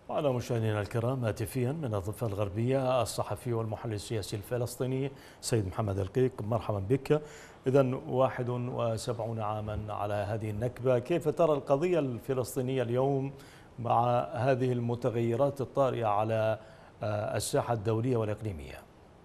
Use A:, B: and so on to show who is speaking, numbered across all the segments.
A: وعلى مشاهدينا الكرام هاتفيا من الضفة الغربية الصحفي والمحلل السياسي الفلسطيني سيد محمد القيق، مرحبا بك. إذا 71 عاما على هذه النكبة، كيف ترى القضية الفلسطينية اليوم مع هذه المتغيرات الطارئة على الساحة الدولية والإقليمية؟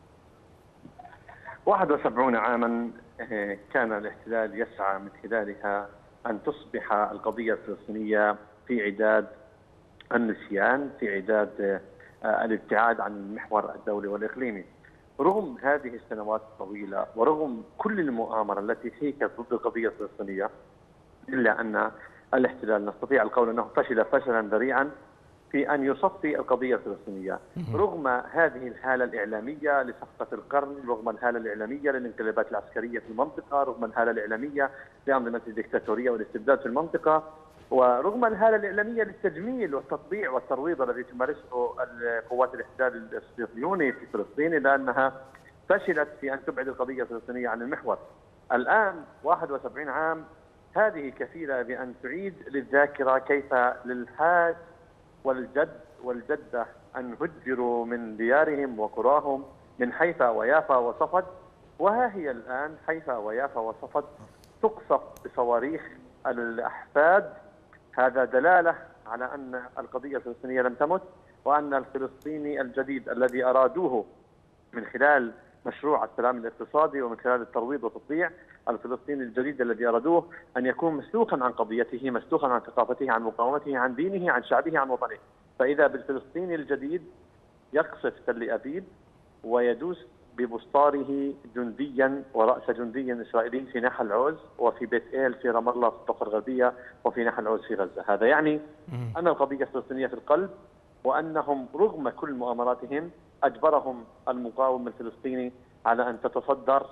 B: 71 عاما كان الاحتلال يسعى من خلالها أن تصبح القضية الفلسطينية في عداد النسيان، في عداد الابتعاد عن المحور الدولي والإقليمي. رغم هذه السنوات الطويلة ورغم كل المؤامرة التي هيكت ضد القضية الفلسطينية، إلا أن الاحتلال نستطيع القول أنه فشل فشلا ذريعا في أن يصفي القضية الفلسطينية، رغم هذه الهالة الإعلامية لصفقة القرن، رغم الهالة الإعلامية للانقلابات العسكرية في المنطقة، رغم الهالة الإعلامية لأنظمة الدكتاتورية والاستبداد في المنطقة، ورغم الهالة الإعلامية للتجميل والتطبيع والترويض الذي تمارسه قوات الاحتلال الصهيوني في فلسطين، إلا أنها فشلت في أن تبعد القضية الفلسطينية عن المحور. الآن 71 عام، هذه كفيلة بأن تعيد للذاكرة كيف للحاج والجد والجدة أن هجروا من ديارهم وقراهم من حيفا ويافا وصفد، وها هي الآن حيفا ويافا وصفد تقصف بصواريخ الأحفاد. هذا دلالة على أن القضية الفلسطينية لم تمت، وأن الفلسطيني الجديد الذي أرادوه من خلال مشروع السلام الاقتصادي ومن خلال الترويض والتطبيع، الفلسطيني الجديد الذي أرادوه أن يكون مسلوخا عن قضيته، مسلوخا عن ثقافته، عن مقاومته، عن دينه، عن شعبه، عن وطنه. فإذا بالفلسطيني الجديد يقصف تل أبيب ويدوس ببسطاره جنديا ورأس جندي إسرائيلي في ناحل العوز وفي بيت إيل في رام الله في الضفة الغربية وفي ناحل العوز في غزة. هذا يعني أن القضية الفلسطينية في القلب، وأنهم رغم كل مؤامراتهم أجبرهم المقاوم الفلسطيني على أن تتصدر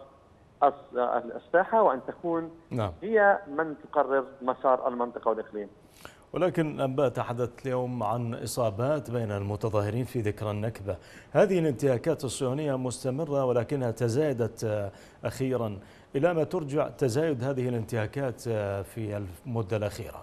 B: الساحة وأن تكون هي من تقرر مسار المنطقة والإقليم.
A: ولكن أنباء تحدثت اليوم عن إصابات بين المتظاهرين في ذكرى النكبة. هذه الانتهاكات الصهيونية مستمرة ولكنها تزايدت أخيرا. إلى ما ترجع تزايد هذه الانتهاكات في المدة الأخيرة؟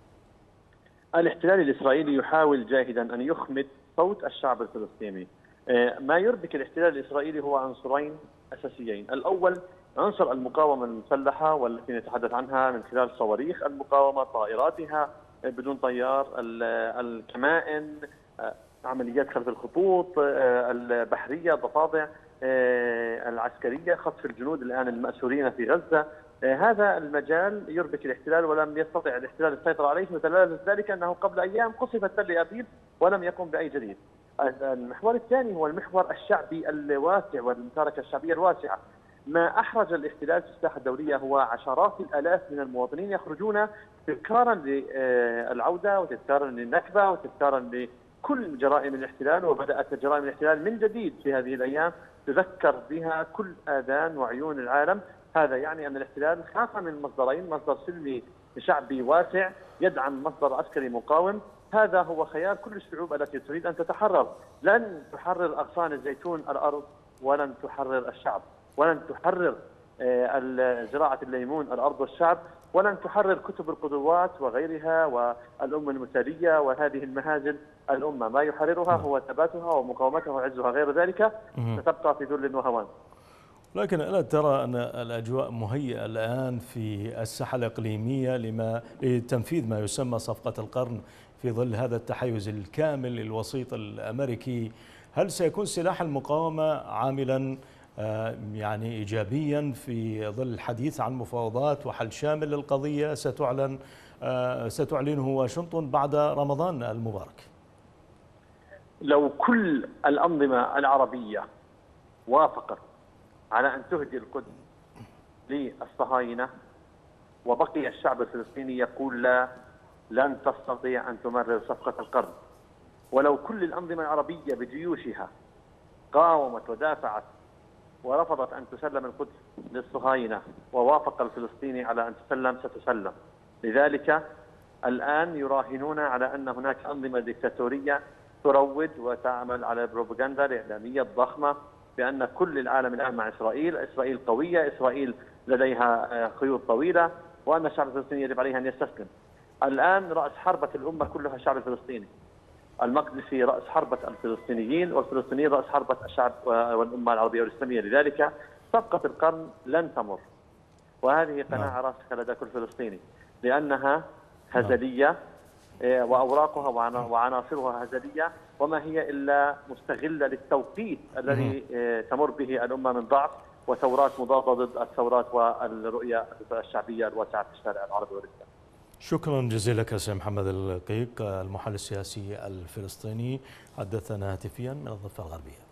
B: الاحتلال الإسرائيلي يحاول جاهدا أن يخمد صوت الشعب الفلسطيني. ما يربك الاحتلال الإسرائيلي هو عنصرين أساسيين. الأول عنصر المقاومة المسلحة والتي نتحدث عنها من خلال صواريخ المقاومة، طائراتها بدون طيار، الكمائن، عمليات خلف الخطوط البحرية، الضفادع العسكرية، خطف الجنود الآن المأسورين في غزة. هذا المجال يربك الاحتلال ولم يستطع الاحتلال السيطرة عليه، ودلالة ذلك أنه قبل أيام قصفت تل أبيب ولم يقم بأي جديد. المحور الثاني هو المحور الشعبي الواسع والمشاركة الشعبية الواسعة. ما أحرج الاحتلال في الساحة الدولية هو عشرات الآلاف من المواطنين يخرجون تذكارا للعودة وتذكارا للنكبة وتذكارا لكل جرائم الاحتلال، وبدأت جرائم الاحتلال من جديد في هذه الأيام تذكر بها كل آذان وعيون العالم. هذا يعني أن الاحتلال خاف من مصدرين: مصدر سلمي شعبي واسع يدعم مصدر عسكري مقاوم. هذا هو خيال كل الشعوب التي تريد أن تتحرر. لن تحرر أغصان الزيتون الأرض، ولن تحرر الشعب، ولن تحرر زراعة الليمون الأرض والشعب، ولن تحرر كتب القدوات وغيرها والأمة المثالية وهذه المهازل. الأمة ما يحررها هو ثباتها ومقاومتها وعزها، غير ذلك ستبقى في ذل وهوان.
A: لكن ألا ترى أن الأجواء مهيئة الآن في الساحة الإقليمية لتنفيذ ما يسمى صفقة القرن في ظل هذا التحيز الكامل للوسيط الأمريكي؟ هل سيكون سلاح المقاومة عاملا يعني إيجابيا في ظل الحديث عن مفاوضات وحل شامل للقضية ستعلنه واشنطن بعد رمضان المبارك؟
B: لو كل الأنظمة العربية وافقت على أن تهدي القدس للصهاينة وبقي الشعب الفلسطيني يقول لا، لن تستطيع أن تمرر صفقة القرن. ولو كل الأنظمة العربية بجيوشها قاومت ودافعت ورفضت أن تسلم القدس للصهاينة ووافق الفلسطيني على أن تسلم، ستسلم. لذلك الآن يراهنون على أن هناك أنظمة ديكتاتورية تروج وتعمل على البروباغندا الإعلامية الضخمة بأن كل العالم الآن مع إسرائيل، إسرائيل قوية، إسرائيل لديها خيوط طويلة، وأن الشعب الفلسطيني يجب عليه أن يستسلم. الآن رأس حربة الأمة كلها الشعب الفلسطيني. المقدسي رأس حربة الفلسطينيين، والفلسطينيين رأس حربة الشعب والأمة العربية والإسلامية. لذلك صفقة القرن لن تمر، وهذه قناعة راسخة لدى كل فلسطيني، لأنها هزلية وأوراقها وعناصرها هزلية، وما هي إلا مستغلة للتوقيت الذي تمر به الأمة من ضعف وثورات مضادة ضد الثورات والرؤية الشعبية الواسعة في الشارع العربي والإسلامي.
A: شكرا جزيلا لك سي محمد القيق، المحلل السياسي الفلسطيني، حدثنا هاتفيا من الضفة الغربية.